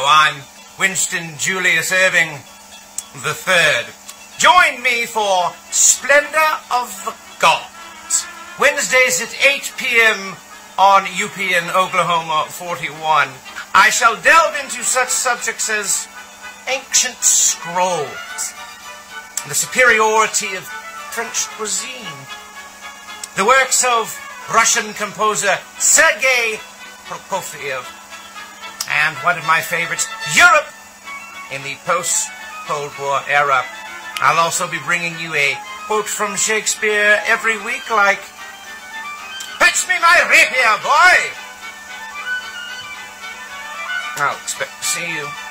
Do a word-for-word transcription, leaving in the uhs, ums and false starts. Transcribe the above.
I'm Winston Julius Irving the Third. Join me for Splendor of the Gods, Wednesdays at eight p m on U P N Oklahoma forty-one. I shall delve into such subjects as ancient scrolls, the superiority of French cuisine, the works of Russian composer Sergei Prokofiev, and one of my favorites, Europe in the post-Cold War era. I'll also be bringing you a quote from Shakespeare every week, like, "Fetch me my rapier, boy!" I'll expect to see you.